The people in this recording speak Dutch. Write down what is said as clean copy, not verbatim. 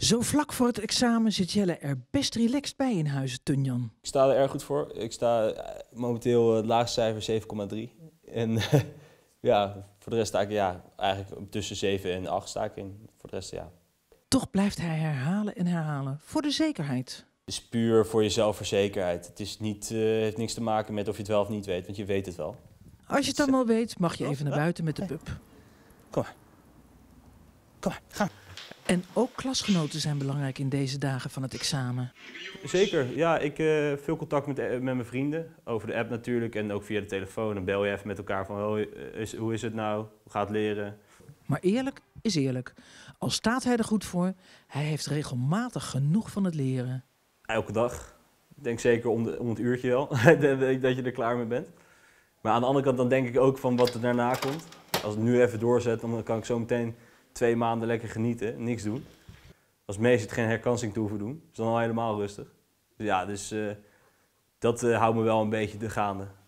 Zo vlak voor het examen zit Jelle er best relaxed bij in Huizen Tunjan. Ik sta er erg goed voor. Ik sta momenteel het laagste cijfer 7,3. En ja, voor de rest sta ik eigenlijk tussen 7 en 8 sta ik in. Voor de rest Toch blijft hij herhalen en herhalen, voor de zekerheid. Het is puur voor je zelfverzekerheid. Het is niet, heeft niks te maken met of je het wel of niet weet, want je weet het wel. Als je het dan wel weet, mag je even naar buiten met de pup. Kom maar, ga. En ook klasgenoten zijn belangrijk in deze dagen van het examen. Zeker, ja. Ik heb veel contact met mijn vrienden. Over de app natuurlijk en ook via de telefoon. Dan bel je even met elkaar van hoe is het nou? Hoe gaat het leren? Maar eerlijk is eerlijk. Al staat hij er goed voor, hij heeft regelmatig genoeg van het leren. Elke dag. Ik denk zeker om het uurtje wel, dat je er klaar mee bent. Maar aan de andere kant dan denk ik ook van wat er daarna komt. Als ik nu even doorzet, dan kan ik zo meteen 2 maanden lekker genieten, niks doen. Als meest geen herkansing te hoeven doen, is dan al helemaal rustig. Dus ja, dat houdt me wel een beetje gaande.